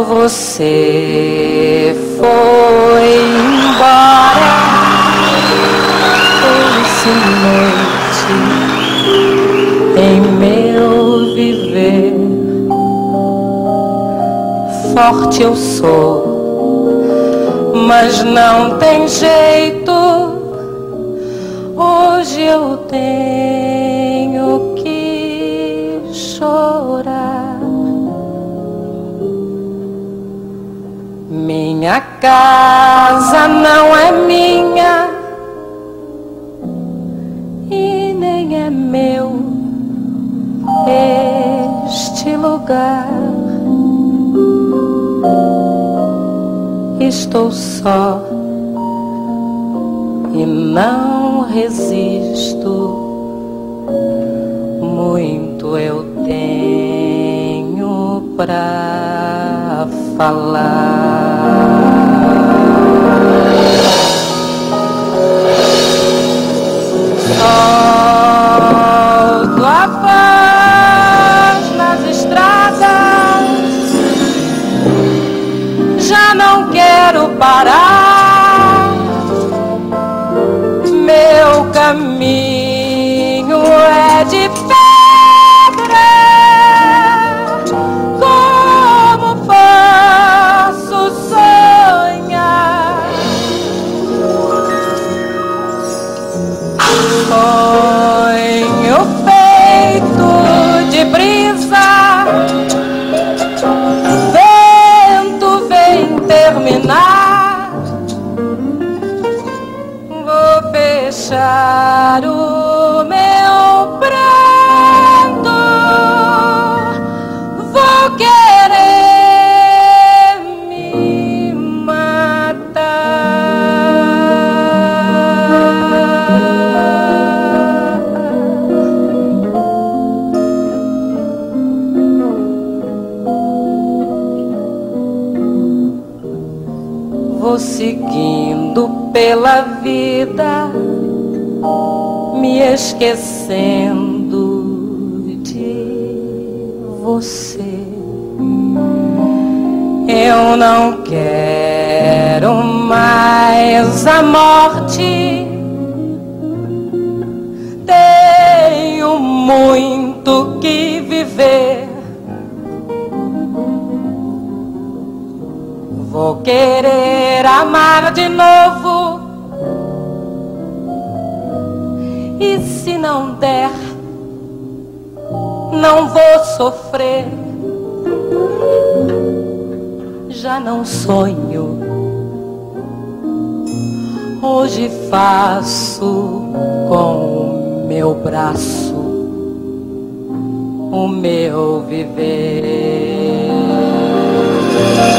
você foi embora, essa noite em meu viver, forte eu sou, mas não tem jeito. Hoje eu tenho que chorar. Minha casa não é minha e nem é meu este lugar. Estou só e não resisto. Muito eu tenho pra falar. Solto a voz nas estradas, já não quero parar. Meu caminho é de pedra, como posso sonhar? Sonho feito de brisa, vento vem terminar. Vou fechar o meu pranto, vou querer me matar. Vou seguindo pela vida, me esquecendo de você. Eu não quero mais a morte, tenho muito que viver. Vou querer amar de novo, e se não der, não vou sofrer. Já não sonho, hoje faço com o meu braço o meu viver.